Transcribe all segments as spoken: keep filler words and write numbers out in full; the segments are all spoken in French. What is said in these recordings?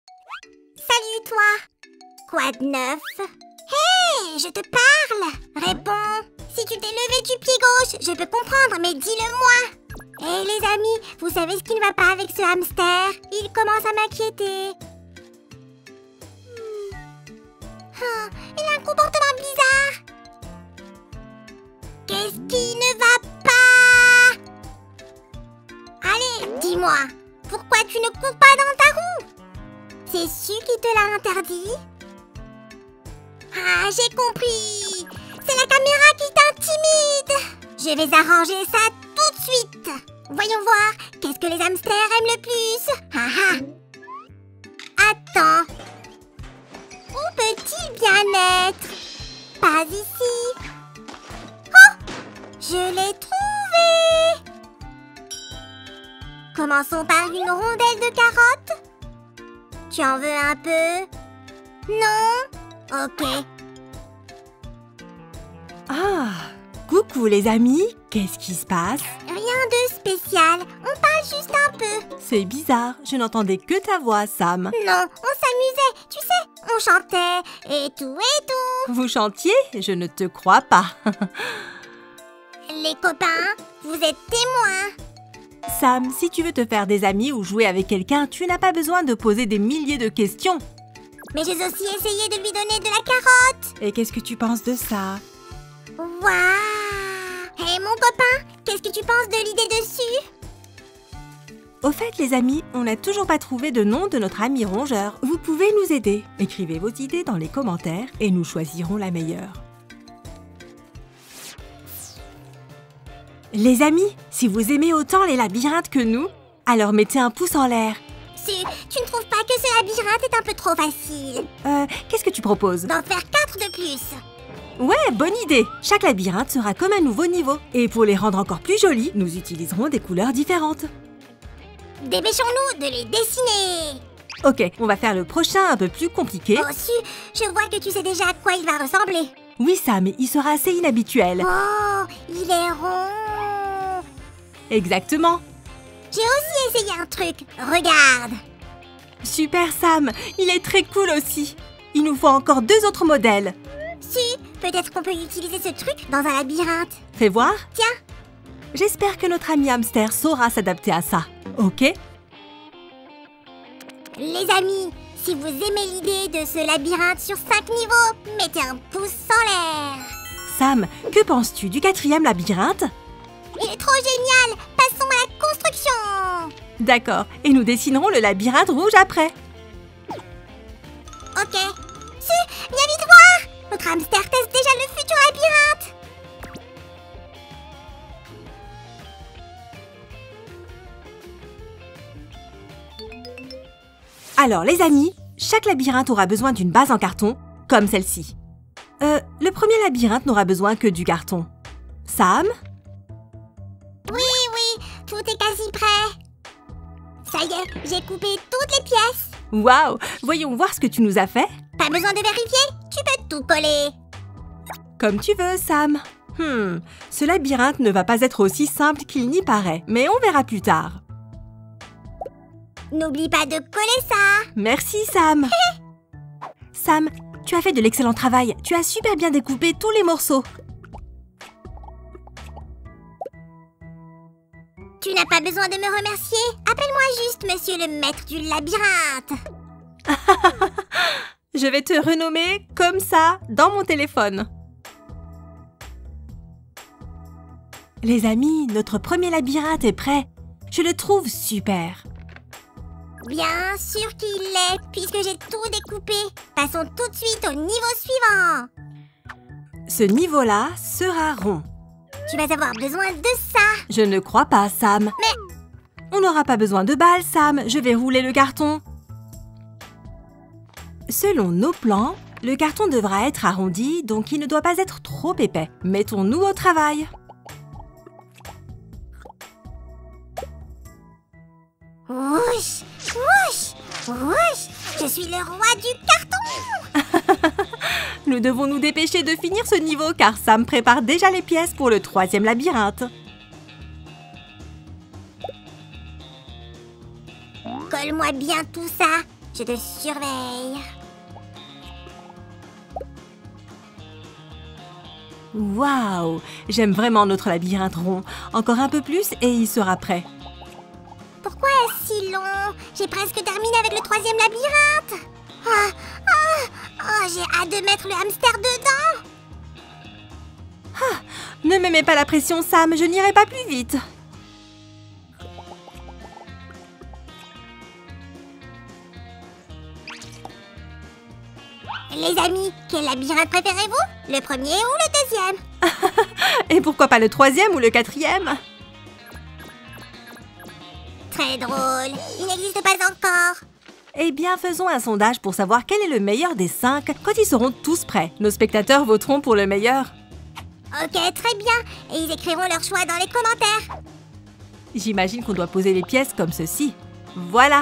Salut, toi. Quoi de neuf? Hé, je te parle. Réponds. Si tu t'es levé du pied gauche, je peux comprendre, mais dis-le-moi. Hé, les amis, vous savez ce qui ne va pas avec ce hamster? Il commence à m'inquiéter. Oh, il a un comportement bizarre. Qu'est-ce qui ne va pas? Allez, dis-moi, pourquoi tu ne cours pas dans ta roue? C'est Su qui te l'a interdit? Ah, j'ai compris. C'est la caméra qui t'intimide. Je vais arranger ça tout de suite. Voyons voir, qu'est-ce que les hamsters aiment le plus? Ah ah. Attends. Où peut-il bien être? Pas ici. Oh, je l'ai trouvé. Commençons par une rondelle de carottes. Tu en veux un peu? Non? Ok. Ah, coucou les amis, qu'est-ce qui se passe? Rien de spécial, on parle juste un peu. C'est bizarre, je n'entendais que ta voix, Sam. Non, on s'amusait, tu sais, on chantait et tout et tout. Vous chantiez? Je ne te crois pas. Les copains, vous êtes témoins. Sam, si tu veux te faire des amis ou jouer avec quelqu'un, tu n'as pas besoin de poser des milliers de questions. Mais j'ai aussi essayé de lui donner de la carotte. Et qu'est-ce que tu penses de ça? Waouh! Hé, mon copain, qu'est-ce que tu penses de l'idée dessus? Au fait, les amis, on n'a toujours pas trouvé de nom de notre ami rongeur. Vous pouvez nous aider. Écrivez vos idées dans les commentaires et nous choisirons la meilleure. Les amis, si vous aimez autant les labyrinthes que nous, alors mettez un pouce en l'air. Su, tu ne trouves pas que ce labyrinthe est un peu trop facile? Euh, qu'est-ce que tu proposes? D'en faire quatre de plus. Ouais, bonne idée! Chaque labyrinthe sera comme un nouveau niveau. Et pour les rendre encore plus jolis, nous utiliserons des couleurs différentes. Dépêchons-nous de les dessiner. Ok, on va faire le prochain un peu plus compliqué. Oh, Su, je vois que tu sais déjà à quoi il va ressembler. Oui, Sam, mais il sera assez inhabituel. Oh, il est rond. Exactement. J'ai aussi essayé un truc. Regarde. Super, Sam. Il est très cool aussi. Il nous faut encore deux autres modèles. Su, peut-être qu'on peut utiliser ce truc dans un labyrinthe. Fais voir. Tiens. J'espère que notre ami hamster saura s'adapter à ça. Ok? Les amis, si vous aimez l'idée de ce labyrinthe sur cinq niveaux, mettez un pouce en l'air. Sam, que penses-tu du quatrième labyrinthe? Il est trop génial. Passons à la construction. D'accord, et nous dessinerons le labyrinthe rouge après. Ok. Su, viens vite voir. Notre hamster teste déjà le futur labyrinthe. Alors les amis, chaque labyrinthe aura besoin d'une base en carton, comme celle-ci. Euh, le premier labyrinthe n'aura besoin que du carton. Sam? Oui, oui, tout est quasi prêt. Ça y est, j'ai coupé toutes les pièces. Waouh! Voyons voir ce que tu nous as fait. Pas besoin de vérifier, tu peux tout coller. Comme tu veux, Sam. Hmm, ce labyrinthe ne va pas être aussi simple qu'il n'y paraît, mais on verra plus tard. N'oublie pas de coller ça. Merci, Sam. Sam, tu as fait de l'excellent travail. Tu as super bien découpé tous les morceaux. Tu n'as pas besoin de me remercier. Appelle-moi juste monsieur le maître du labyrinthe. Je vais te renommer comme ça dans mon téléphone. Les amis, notre premier labyrinthe est prêt. Je le trouve super. Bien sûr qu'il l'est, puisque j'ai tout découpé. Passons tout de suite au niveau suivant. Ce niveau-là sera rond. Tu vas avoir besoin de ça. Je ne crois pas, Sam. Mais... On n'aura pas besoin de balles, Sam. Je vais rouler le carton. Selon nos plans, le carton devra être arrondi, donc il ne doit pas être trop épais. Mettons-nous au travail. Wouch, wouch, wouch. Je suis le roi du carton. Nous devons nous dépêcher de finir ce niveau car Sam prépare déjà les pièces pour le troisième labyrinthe. Colle-moi bien tout ça. Je te surveille. Waouh! J'aime vraiment notre labyrinthe rond. Encore un peu plus et il sera prêt. Pourquoi est-ce si long? J'ai presque terminé avec le troisième labyrinthe. Ah, ah, oh, j'ai hâte de mettre le hamster dedans. Ah, ne me mets pas la pression, Sam, je n'irai pas plus vite. Les amis, quel labyrinthe préférez-vous? Le premier ou le deuxième? Et pourquoi pas le troisième ou le quatrième? Très drôle. Il n'existe pas encore. Eh bien, faisons un sondage pour savoir quel est le meilleur des cinq quand ils seront tous prêts. Nos spectateurs voteront pour le meilleur. Ok, très bien. Et ils écriront leur choix dans les commentaires. J'imagine qu'on doit poser les pièces comme ceci. Voilà.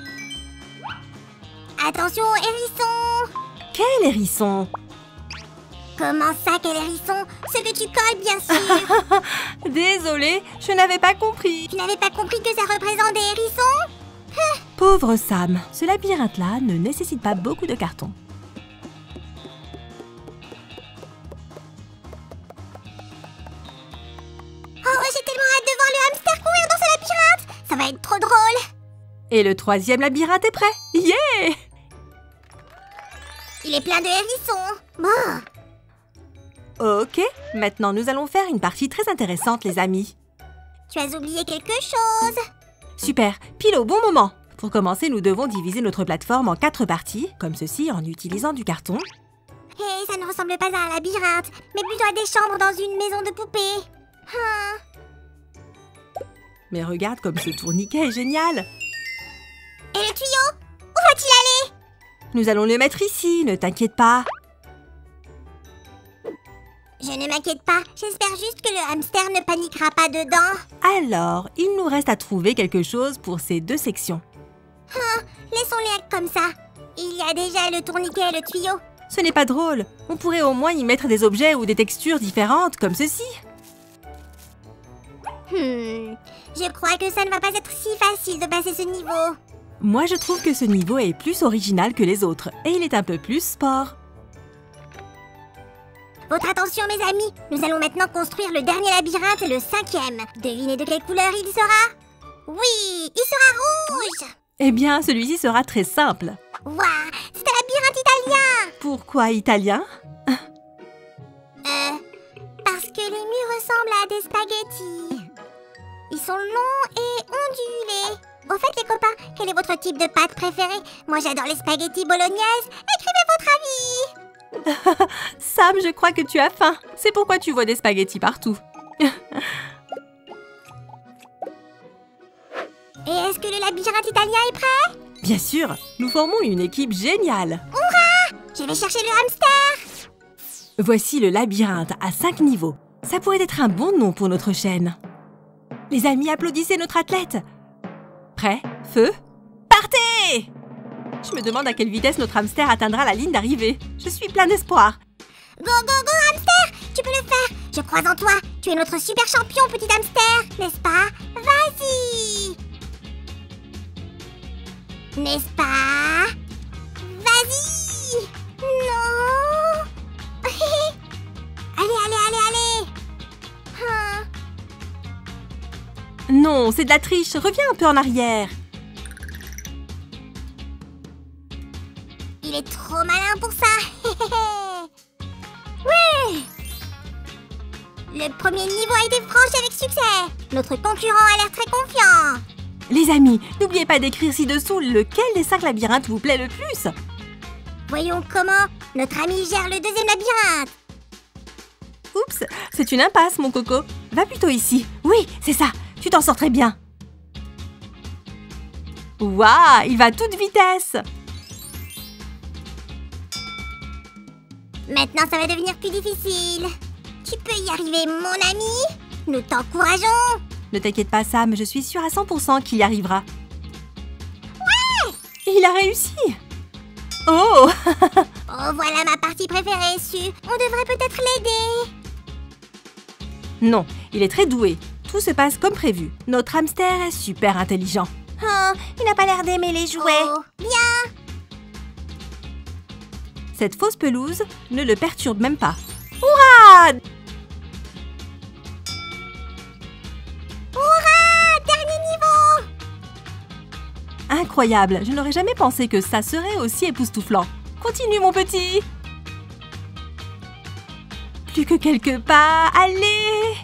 Attention, hérisson. Quel hérisson? Comment ça, quel hérisson? Ce que tu colles, bien sûr. Désolée, je n'avais pas compris. Tu n'avais pas compris que ça représente des hérissons? Pauvre Sam, ce labyrinthe-là ne nécessite pas beaucoup de carton. Oh, j'ai tellement hâte de voir le hamster courir dans ce labyrinthe. Ça va être trop drôle. Et le troisième labyrinthe est prêt. Yeah! Il est plein de hérissons. Bon. Ok, maintenant nous allons faire une partie très intéressante, les amis. Tu as oublié quelque chose. Super, pile au bon moment. Pour commencer, nous devons diviser notre plateforme en quatre parties, comme ceci, en utilisant du carton. Hé, hey, ça ne ressemble pas à un labyrinthe, mais plutôt à des chambres dans une maison de poupées. Hein. Mais regarde comme ce tourniquet est génial. Et le tuyau? Où va-t-il aller? Nous allons le mettre ici, ne t'inquiète pas. Je ne m'inquiète pas, j'espère juste que le hamster ne paniquera pas dedans. Alors, il nous reste à trouver quelque chose pour ces deux sections. Ah, laissons-les être comme ça. Il y a déjà le tourniquet et le tuyau. Ce n'est pas drôle. On pourrait au moins y mettre des objets ou des textures différentes, comme ceci. Hmm, je crois que ça ne va pas être si facile de passer ce niveau. Moi, je trouve que ce niveau est plus original que les autres, et il est un peu plus sport. Votre attention, mes amis, nous allons maintenant construire le dernier labyrinthe, le cinquième. Devinez de quelle couleur il sera? Oui, il sera rouge. Eh bien, celui-ci sera très simple. Waouh, c'est un labyrinthe italien. Pourquoi italien? Euh, parce que les murs ressemblent à des spaghettis. Ils sont longs et ondulés. Au fait, les copains, quel est votre type de pâte préféré? Moi, j'adore les spaghettis bolognaises. Écrivez votre avis. Sam, je crois que tu as faim. C'est pourquoi tu vois des spaghettis partout. Et est-ce que le labyrinthe italien est prêt? Bien sûr, nous formons une équipe géniale. Hurrah! Je vais chercher le hamster. Voici le labyrinthe à cinq niveaux. Ça pourrait être un bon nom pour notre chaîne. Les amis, applaudissez notre athlète. Prêt? Feu? Partez! Je me demande à quelle vitesse notre hamster atteindra la ligne d'arrivée. Je suis plein d'espoir. Go, go, go, hamster! Tu peux le faire! Je crois en toi! Tu es notre super champion, petit hamster! N'est-ce pas? Vas-y! N'est-ce pas? Vas-y! Non! Allez, allez, allez, allez! Hein? Non, c'est de la triche. Reviens un peu en arrière. Il est trop malin pour ça! Oui! Le premier niveau a été franchi avec succès! Notre concurrent a l'air très confiant! Les amis, n'oubliez pas d'écrire ci-dessous lequel des cinq labyrinthes vous plaît le plus. Voyons comment notre ami gère le deuxième labyrinthe! Oups, c'est une impasse, mon coco. Va plutôt ici. Oui, c'est ça. Tu t'en sors très bien. Waouh, il va à toute vitesse. Maintenant, ça va devenir plus difficile. Tu peux y arriver, mon ami? Nous t'encourageons. Ne t'inquiète pas, Sam, je suis sûre à cent pour cent qu'il y arrivera. Ouais! Il a réussi. Oh! Oh, voilà ma partie préférée, Su. On devrait peut-être l'aider. Non, il est très doué. Tout se passe comme prévu. Notre hamster est super intelligent. Oh, il n'a pas l'air d'aimer les jouets. Oh, bien. Cette fausse pelouse ne le perturbe même pas. Hurrah! Hurrah! Dernier niveau! Incroyable, je n'aurais jamais pensé que ça serait aussi époustouflant. Continue mon petit! Plus que quelques pas, allez!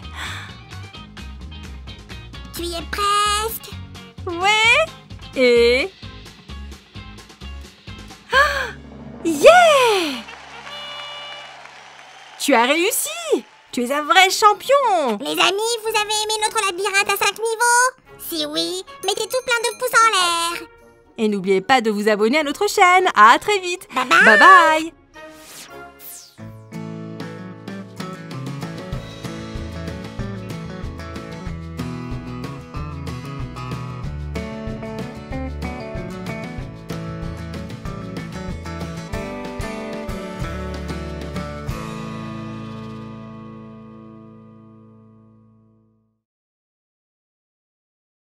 Tu y es presque. Ouais! Et... Yeah! Tu as réussi! Tu es un vrai champion! Les amis, vous avez aimé notre labyrinthe à cinq niveaux? Si oui, mettez tout plein de pouces en l'air. Et n'oubliez pas de vous abonner à notre chaîne. À très vite! Bye bye! Bye bye!